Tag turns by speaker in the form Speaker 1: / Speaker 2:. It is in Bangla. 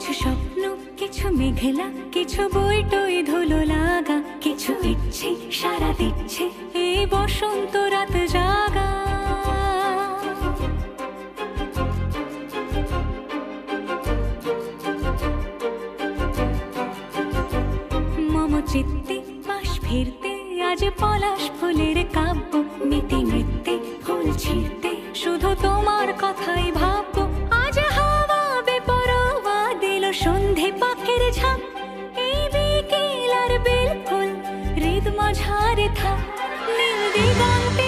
Speaker 1: কিছু স্বপ্ন, কিছু মেঘলা, কিছু বই টই ধুলো লাগা, কিছু ইচ্ছে সারা দিচ্ছে এই বসন্ত রাত জাগা। মম চিত্তে পাশ ফিরতে আজ পলাশ ফুলের কাব্য, নীতি নৃত্যে ফুল ছিঁড়তে শুধু তোমার কথাই ভাববো। আজ হাওয়া বেপরোয়া দিল সন্ধে পাখির ঝাঁক, এই বিকেল আর বেল ফুল হৃদ মাঝারে থাক নীল দিগন্তে